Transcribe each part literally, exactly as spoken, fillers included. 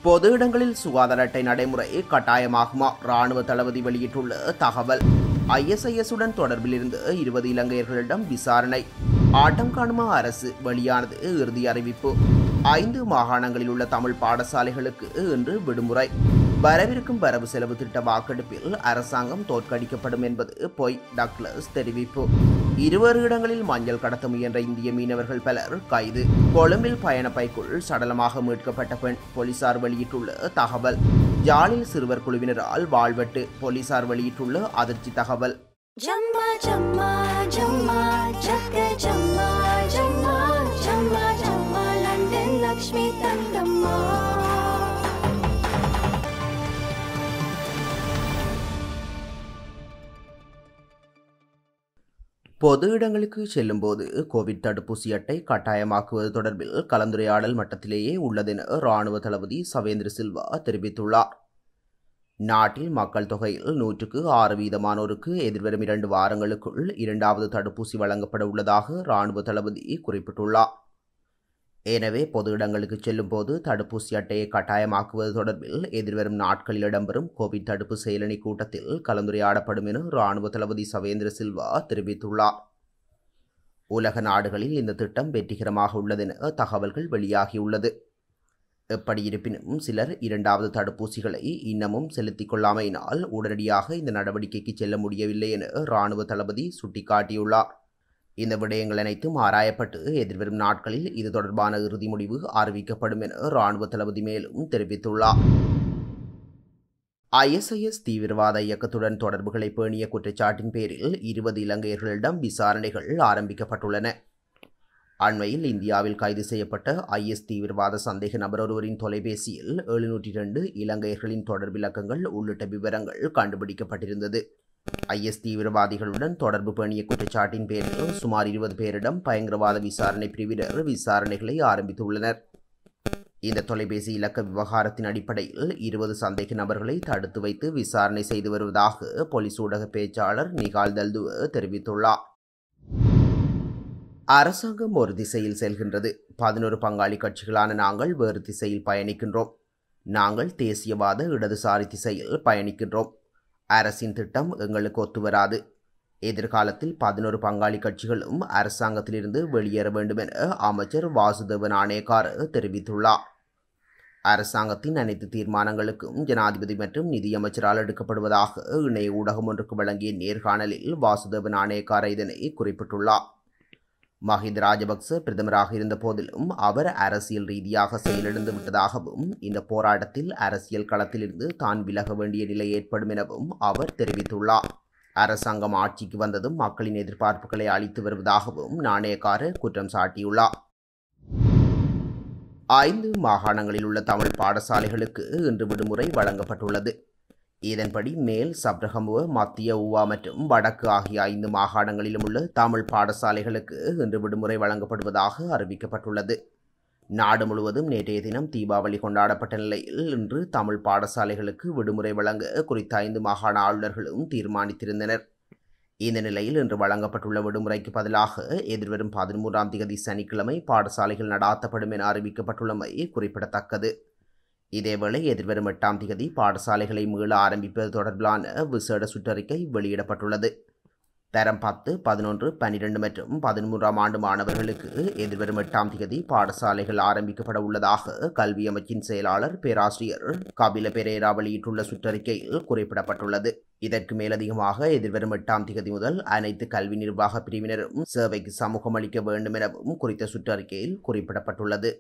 பொது இடங்களில் சுகாதார அட்டை நடைமுறை கட்டாயமாகுமா? ராணுவ தளபதி வெளியிட்டுள்ள தகவல். ஐ எஸ் ஐ எஸ் உடன் தொடர்பில் இருந்து இருபது இலங்கையர்களிடம் விசாரணை. ஆட்டம் காணுமா அரசு? வெளியானது இறுதி அறிவிப்பு. ஐந்து மாகாணங்களில் உள்ள தமிழ் பாடசாலைகளுக்கு இன்று விடுமுறை. வரவிருக்கும் வரவு செலவு திட்ட வாக்கெடுப்பில் அரசாங்கம் தோற்கடிக்கப்படும் என்பது பொய், டக்ளஸ் தெரிவிப்பு. இருவேறு இடங்களில் மஞ்சள் கடத்த முயன்ற இந்திய மீனவர்கள் பலர் கைது. கொழும்பில் பயணப்பைக்குள் சடலமாக மீட்கப்பட்ட பெண். போலீசார் வெளியிட்டுள்ள தகவல். ஜாலில் சிறுவர் குழுவினரால் வாழ்வெட்டு. போலீசார் வெளியிட்டுள்ள அதிர்ச்சி தகவல். ஜம்மா ஜம்மா ஜம்மா ஜக்க ஜம்மா ஜம்மா ஜம்மா ஜம்மா லண்டன் லக்ஷ்மி தங்கம்மா. பொது இடங்களுக்கு செல்லும் போது கோவிட் தடுப்பூசி அட்டை கட்டாயமாக்குவது தொடர்பில் கலந்துரையாடல் மட்டத்திலேயே உள்ளதென ராணுவ தளபதி சவேந்திர சில்வா தெரிவித்துள்ளார். நாட்டில் மக்கள் தொகையில் நூற்றுக்கு ஆறு வீதமானோருக்கு எதிர்வரும் இரண்டு வாரங்களுக்குள் இரண்டாவது தடுப்பூசி வழங்கப்பட உள்ளதாக ராணுவ தளபதி குறிப்பிட்டுள்ளார். எனவே பொது இடங்களுக்கு செல்லும் போது தடுப்பூசி அட்டையை கட்டாயமாக்குவது தொடர்பில் எதிர்வரும் நாட்களில் இடம்பெறும் கோவிட் தடுப்பு செயலணி கூட்டத்தில் கலந்துரையாடப்படும் என ராணுவ தளபதி சவேந்திர சில்வா தெரிவித்துள்ளார். உலக நாடுகளில் இந்த திட்டம் வெற்றிகரமாக உள்ளதென தகவல்கள் வெளியாகியுள்ளது. எப்படி இருப்பினும் சிலர் இரண்டாவது தடுப்பூசிகளை இன்னமும் செலுத்திக் கொள்ளாமையினால் உடனடியாக இந்த நடவடிக்கைக்கு செல்ல முடியவில்லை என ராணுவ தளபதி சுட்டிக்காட்டியுள்ளார். இந்த விடயங்கள் அனைத்தும் ஆராயப்பட்டு எதிர்வரும் நாட்களில் இது தொடர்பான இறுதி முடிவு அறிவிக்கப்படும் என ராணுவ தளபதி மேலும் தெரிவித்துள்ளார். ஐ எஸ் ஐ எஸ் தீவிரவாத இயக்கத்துடன் தொடர்புகளை பேணிய குற்றச்சாட்டின் பேரில் இருபது இலங்கையர்களிடம் விசாரணைகள் ஆரம்பிக்கப்பட்டுள்ளன. அண்மையில் இந்தியாவில் கைது செய்யப்பட்ட ஐ எஸ் தீவிரவாத சந்தேக நபர் ஒருவரின் தொலைபேசியில் எழுநூற்றி இரண்டு இலங்கையர்களின் தொடர்பிலக்கங்கள் உள்ளிட்ட விவரங்கள் கண்டுபிடிக்கப்பட்டிருந்தது. ஐ எஸ் தீவிரவாதிகளுடன் தொடர்பு பேணிய குற்றச்சாட்டின் பேரில் சுமார் இருபது பேரிடம் பயங்கரவாத விசாரணை பிரிவினர் விசாரணைகளை ஆரம்பித்துள்ளனர். இந்த தொலைபேசி இலக்க விவகாரத்தின் அடிப்படையில் இருபது சந்தேக நபர்களை தடுத்து வைத்து விசாரணை செய்து வருவதாக போலீஸ் ஊடக பேச்சாளர் நிகால் தல்துவ தெரிவித்துள்ளார். அரசாங்கம் ஒரு திசையில் செல்கின்றது. பதினொரு பங்காளி கட்சிகளான நாங்கள் வேறு திசையில் பயணிக்கின்றோம். நாங்கள் தேசியவாத இடதுசாரி திசையில் பயணிக்கின்றோம். அரசின் திட்டம் எங்களுக்கு ஒத்துவராது. எதிர்காலத்தில் பதினொரு பங்காளி கட்சிகளும் அரசாங்கத்திலிருந்து வெளியேற வேண்டும் என அமைச்சர் வாசுதேவ நாணயக்கார தெரிவித்துள்ளார். அரசாங்கத்தின் அனைத்து தீர்மானங்களுக்கும் ஜனாதிபதி மற்றும் நிதியமைச்சரால் எடுக்கப்படுவதாக இணைய ஊடகம் ஒன்றுக்கு வழங்கிய நேர்காணலில் வாசுதேவ நாணயக்கார இதனை குறிப்பிட்டுள்ளார். மஹிந்த ராஜபக்ச பிரதமராக இருந்த போதிலும் அவர் அரசியல் ரீதியாக செயலிழந்து விட்டதாகவும் இந்த போராட்டத்தில் அரசியல் களத்திலிருந்து தான் விலக வேண்டிய நிலை ஏற்படும் எனவும் அவர் தெரிவித்துள்ளார். அரசாங்கம் ஆட்சிக்கு வந்ததும் மக்களின் எதிர்பார்ப்புகளை அளித்து வருவதாகவும் நாணயக்காரர் குற்றம் சாட்டியுள்ளார். ஐந்து மாகாணங்களில் உள்ள தமிழ் பாடசாலைகளுக்கு இன்று விடுமுறை வழங்கப்பட்டுள்ளது. இதன்படி மேல் சப்ரகமுவ, மத்திய ஊவா மற்றும் வடக்கு ஆகிய ஐந்து மாகாணங்களிலும் உள்ள தமிழ் பாடசாலைகளுக்கு இன்று விடுமுறை வழங்கப்படுவதாக அறிவிக்கப்பட்டுள்ளது. நாடு முழுவதும் நேற்றைய தினம் தீபாவளி கொண்டாடப்பட்ட நிலையில் இன்று தமிழ் பாடசாலைகளுக்கு விடுமுறை வழங்க குறித்த ஐந்து மாகாண ஆளுநர்களும் தீர்மானித்திருந்தனர். இந்த நிலையில் இன்று வழங்கப்பட்டுள்ள விடுமுறைக்கு பதிலாக எதிர்வரும் பதிமூன்றாம் தேதி சனிக்கிழமை பாடசாலைகள் நடாத்தப்படும் என அறிவிக்கப்பட்டுள்ளமை குறிப்பிடத்தக்கது. இதேவேளை எதிர்வரும் எட்டாம் தேதி பாடசாலைகளை மீள ஆரம்பிப்பது தொடர்பிலான விசேட சுற்றறிக்கை வெளியிடப்பட்டுள்ளது. தரம் பத்து, பதினொன்று, பன்னிரண்டு மற்றும் பதிமூன்றாம் ஆண்டு மாணவர்களுக்கு எதிர்வரும் எட்டாம் தேதி பாடசாலைகள் ஆரம்பிக்கப்பட உள்ளதாக கல்வி அமைச்சின் செயலாளர் பேராசிரியர் கபில பெரேரா வெளியிட்டுள்ள சுற்றறிக்கையில் குறிப்பிடப்பட்டுள்ளது. இதற்கு மேலதிகமாக எதிர்வரும் எட்டாம் தேதி முதல் அனைத்து கல்வி நிர்வாக பிரிவினரும் சேவைக்கு சமூகம் அளிக்க வேண்டும் எனவும் குறித்த சுற்றறிக்கையில் குறிப்பிடப்பட்டுள்ளது.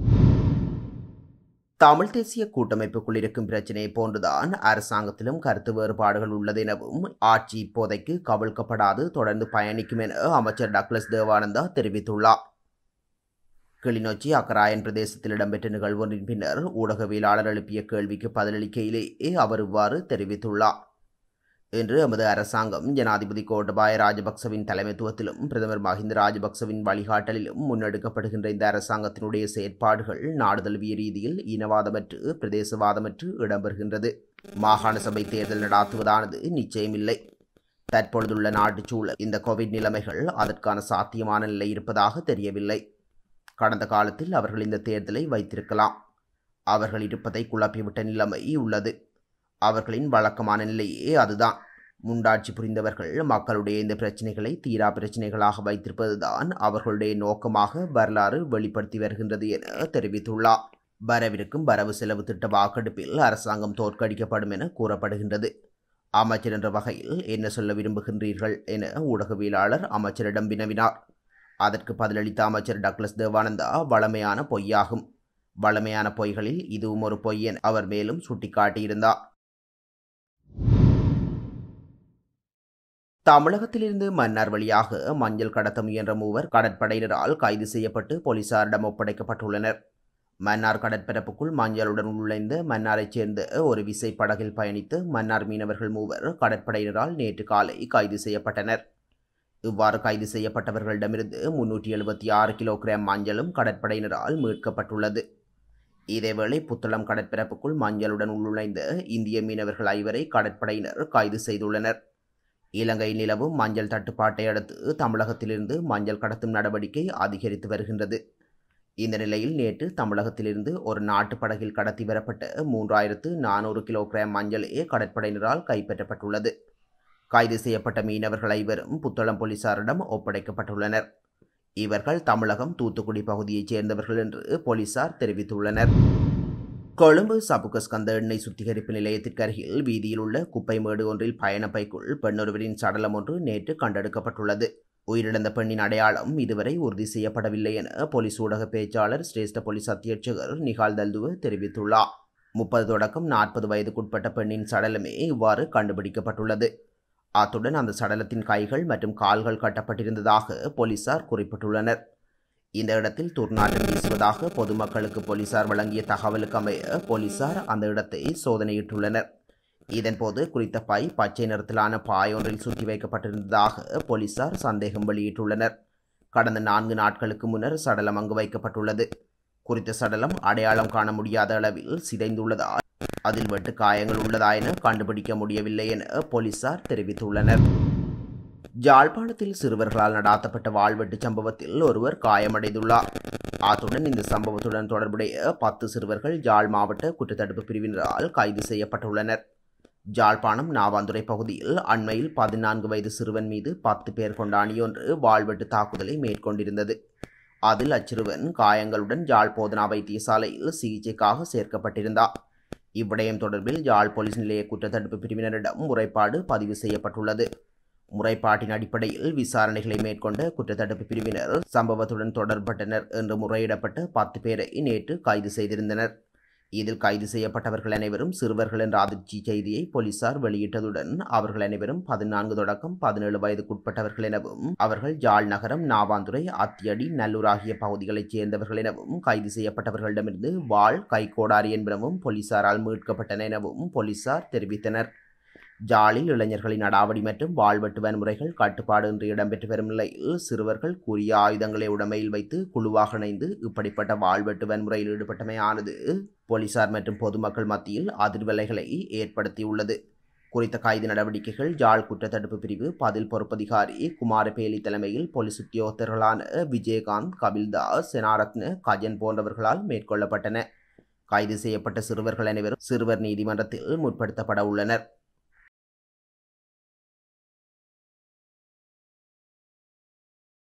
தமிழ் தேசிய கூட்டமைப்புக்குள் இருக்கும் பிரச்சினையை போன்றுதான் அரசாங்கத்திலும் கருத்து வேறுபாடுகள் உள்ளது எனவும் ஆட்சி இப்போதைக்கு கவிழ்க்கப்படாது தொடர்ந்து பயணிக்கும் என அமைச்சர் டக்ளஸ் தேவானந்தா தெரிவித்துள்ளார். கிளிநொச்சி அக்கராயன் பிரதேசத்தில் இடம்பெற்ற நிகழ்வொன்றின் பின்னர் ஊடகவியலாளர் எழுப்பிய கேள்விக்கு பதிலளிக்கையிலேயே அவர் இவ்வாறு தெரிவித்துள்ளார். இன்று எமது அரசாங்கம் ஜனாதிபதி கோட்டபாய ராஜபக்சவின் தலைமைத்துவத்திலும் பிரதமர் மஹிந்த ராஜபக்சவின் வழிகாட்டலிலும் முன்னெடுக்கப்படுகின்ற இந்த அரசாங்கத்தினுடைய செயற்பாடுகள் நாடு தழுவிய ரீதியில் இனவாதமற்று பிரதேசவாதமற்று இடம்பெறுகின்றது. மாகாண சபை தேர்தல் நடாத்துவதானது நிச்சயமில்லை. தற்பொழுதுள்ள நாட்டுச் சூழல் இந்த கோவிட் நிலைமைகள் அதற்கான சாத்தியமான நிலை இருப்பதாக தெரியவில்லை. கடந்த காலத்தில் அவர்கள் இந்த தேர்தலை வைத்திருக்கலாம். அவர்கள் இருப்பதை குழப்பிவிட்ட நிலைமை உள்ளது. அவர்களின் வழக்கமான நிலையே அதுதான். முண்டாட்சி புரிந்தவர்கள் மக்களுடைய இந்த பிரச்சினைகளை தீரா பிரச்சினைகளாக வைத்திருப்பதுதான் அவர்களுடைய நோக்கமாக வரலாறு வெளிப்படுத்தி வருகின்றது என தெரிவித்துள்ளார். வரவிருக்கும் வரவு செலவு திட்ட வாக்கெடுப்பில் அரசாங்கம் தோற்கடிக்கப்படும் என கூறப்படுகின்றது. அமைச்சர் என்ற வகையில் என்ன சொல்ல விரும்புகின்றீர்கள் என ஊடகவியலாளர் அமைச்சரிடம் வினவினார். அதற்கு பதிலளித்த அமைச்சர் டக்ளஸ் தேவானந்தா, வளமையான பொய்யாகும். வளமையான பொய்களில் இதுவும் ஒரு பொய் என அவர் மேலும் சுட்டிக்காட்டியிருந்தார். தமிழகத்திலிருந்து மன்னார் வழியாக மஞ்சள் கடத்த முயன்ற மூவர் கடற்படையினரால் கைது செய்யப்பட்டு போலீசாரிடம் ஒப்படைக்கப்பட்டுள்ளனர். மன்னார் கடற்பரப்புக்குள் மஞ்சளுடன் நுழைந்த மன்னாரைச் சேர்ந்த ஒரு விசை படகில் பயணித்து மன்னார் மீனவர்கள் மூவர் கடற்படையினரால் நேற்று காலை கைது செய்யப்பட்டனர். இவ்வாறு கைது செய்யப்பட்டவர்களிடமிருந்து முன்னூற்றி எழுபத்தி ஆறு கிலோகிராம் மஞ்சளும் கடற்படையினரால் மீட்கப்பட்டுள்ளது. இதேவேளை புத்தளம் கடற்பரப்புக்குள் மஞ்சளுடன் உள்நுழைந்த இந்திய மீனவர்கள் ஐவரை கடற்படையினர் கைது செய்துள்ளனர். இலங்கையில் நிலவும் மஞ்சள் தட்டுப்பாட்டை அடுத்து தமிழகத்திலிருந்து மஞ்சள் கடத்தும் நடவடிக்கை அதிகரித்து வருகின்றது. இந்த நிலையில் நேற்று தமிழகத்திலிருந்து ஒரு நாட்டு படகில் கடத்தி வரப்பட்ட மூன்றாயிரத்து நானூறு கிலோகிராம் மஞ்சளே கடற்படையினரால் கைப்பற்றப்பட்டுள்ளது. கைது செய்யப்பட்ட மீனவர்கள் ஐவரும் புத்தளம் போலீசாரிடம் ஒப்படைக்கப்பட்டுள்ளனர். இவர்கள் தமிழகம் தூத்துக்குடி பகுதியைச் சேர்ந்தவர்கள் என்று போலீசார் தெரிவித்துள்ளனர். கொழும்பு சபுகஸ்கந்த எண்ணெய் சுத்திகரிப்பு நிலையத்திற்கு அருகில் வீதியில் உள்ள குப்பை மேடு ஒன்றில் பயணப்பைக்குள் பெண்ணொருவரின் சடலம் ஒன்று நேற்று கண்டெடுக்கப்பட்டுள்ளது. உயிரிழந்த பெண்ணின் அடையாளம் இதுவரை உறுதி செய்யப்படவில்லை என போலீஸ் ஊடக பேச்சாளர் சிரேஷ்ட போலீஸ் அத்தியட்சகர் நிகால் தல்துவ தெரிவித்துள்ளார். முப்பது தொடக்கம் நாற்பது வயதுக்குட்பட்ட பெண்ணின் சடலமே இவ்வாறு கண்டுபிடிக்கப்பட்டுள்ளது. அத்துடன் அந்த சடலத்தின் கைகள் மற்றும் கால்கள் கட்டப்பட்டிருந்ததாக போலீசார் குறிப்பிட்டுள்ளனர். இந்த இடத்தில் துர்நாற்றம் வீசுவதாக பொதுமக்களுக்கு போலீசார் வழங்கிய தகவலுக்கு அமைய போலீசார் அந்த இடத்தை சோதனையிட்டுள்ளனர். இதன்போது குறித்த பை பச்சை நிறத்திலான பாய் ஒன்றில் சுற்றி வைக்கப்பட்டிருந்ததாக போலீசார் சந்தேகம் வெளியிட்டுள்ளனர். கடந்த நான்கு நாட்களுக்கு முன்னர் சடலம் அங்கு வைக்கப்பட்டுள்ளது. குறித்த சடலம் அடையாளம் காண முடியாத அளவில் சிதைந்துள்ளதால் அதில் வெட்டு காயங்கள் உள்ளதா என கண்டுபிடிக்க முடியவில்லை என போலீசார் தெரிவித்துள்ளனர். யாழ்ப்பாணத்தில் சிறுவர்களால் நடாத்தப்பட்ட வாழ்வெட்டு சம்பவத்தில் ஒருவர் காயமடைந்துள்ளார். அத்துடன் இந்த சம்பவத்துடன் தொடர்புடைய பத்து சிறுவர்கள் யாழ் மாவட்ட குற்றத்தடுப்பு பிரிவினரால் கைது செய்யப்பட்டுள்ளனர். யாழ்ப்பாணம் நாவாந்துறை பகுதியில் அண்மையில் பதினான்கு வயது சிறுவன் மீது பத்து பேர் கொண்ட அணியொன்று வாழ்வெட்டு தாக்குதலை மேற்கொண்டிருந்தது. அதில் அச்சிறுவன் காயங்களுடன் யாழ் போதனா வைத்தியசாலையில் சிகிச்சைக்காக சேர்க்கப்பட்டிருந்தார். இவ்விடயம் தொடர்பில் யாழ் போலீஸ் நிலைய குற்றத்தடுப்பு பிரிவினரிடம் முறைப்பாடு பதிவு செய்யப்பட்டுள்ளது. முறைப்பாட்டின் அடிப்படையில் விசாரணைகளை மேற்கொண்ட குற்றத்தடுப்பு பிரிவினர் சம்பவத்துடன் தொடர்பட்டனர் என்று முறையிடப்பட்ட பத்து பேரை நேற்று கைது செய்திருந்தனர். இதில் கைது செய்யப்பட்டவர்கள் அனைவரும் சிறுவர்கள் என்ற அதிர்ச்சி செய்தியை போலீசார் வெளியிட்டதுடன் அவர்கள் அனைவரும் பதினான்கு தொடக்கம் பதினேழு வயதுக்குட்பட்டவர்கள் எனவும் அவர்கள் யாழ் நகரம் நாவாந்துறை அத்தியடி நல்லூர் ஆகிய பகுதிகளைச் சேர்ந்தவர்கள் எனவும் கைது செய்யப்பட்டவர்களிடமிருந்து வாள் கைகோடாரி என்பனவும் போலீசாரால் மீட்கப்பட்டன எனவும் போலீசார் தெரிவித்தனர். ஜாலில் இளைஞர்களின் அடாவடி மற்றும் வாழ்வெட்டு வன்முறைகள் கட்டுப்பாடு இன்றி இடம்பெற்று வரும் நிலையில் சிறுவர்கள் கூறிய ஆயுதங்களை உடமையில் வைத்து குழுவாக இணைந்து இப்படிப்பட்ட வாழ்வெட்டு வன்முறையில் ஈடுபட்டமையானது போலீசார் மற்றும் பொதுமக்கள் மத்தியில் அதிர்வலைகளை ஏற்படுத்தியுள்ளது. குறித்த கைது நடவடிக்கைகள் யாழ் குற்றத்தடுப்பு பிரிவு பதில் பொறுப்பதிகாரி குமாரபேலி தலைமையில் போலீஸ் உத்தியோகத்தர்களான விஜயகாந்த், கபில்தாஸ், செனாரத்ன, கஜன் போன்றவர்களால் மேற்கொள்ளப்பட்டன. கைது செய்யப்பட்ட சிறுவர்கள் அனைவரும் சிறுவர் நீதிமன்றத்தில் முற்படுத்தப்பட உள்ளனர்.